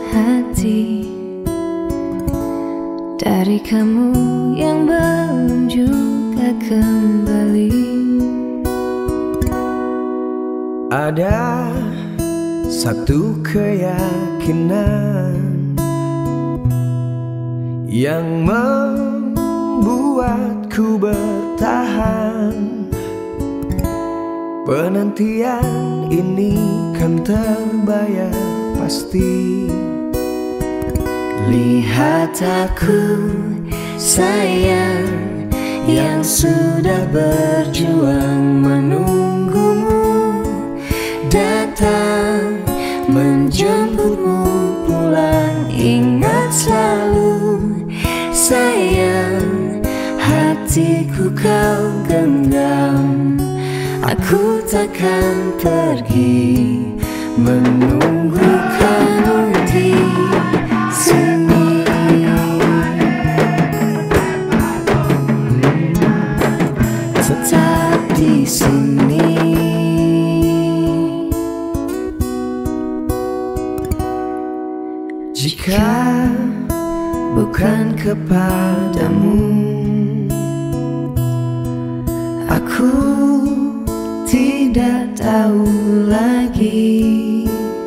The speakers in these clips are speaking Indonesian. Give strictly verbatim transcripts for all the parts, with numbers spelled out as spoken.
hati dari kamu yang belum juga kembali. Ada satu keyakinan yang membuatku bertahan. Penantian ini kan terbayar pasti. Lihat aku sayang yang sudah berjuang menunggumu, datang menjemputmu pulang. Ingat selalu sayang, hatiku kau genggam. Aku takkan pergi, menunggu kamu di sini. Tetap di sini. Jika bukan kepadamu, aku tidak tahu lagi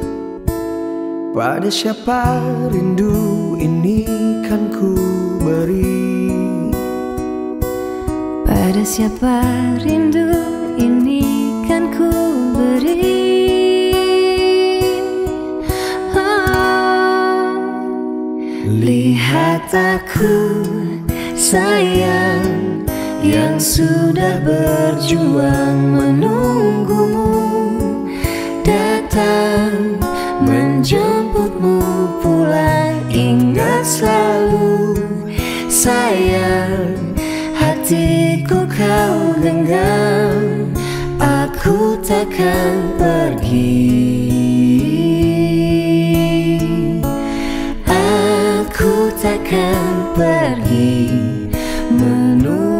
pada siapa rindu ini kan ku beri. Pada siapa rindu ini kan ku beri. Oh. Lihat aku sayang yang sudah berjuang menunggumu, datang menjemputmu pulang. Ingat selalu sayang, hatiku kau genggam. Aku takkan pergi, aku takkan pergi, menunggu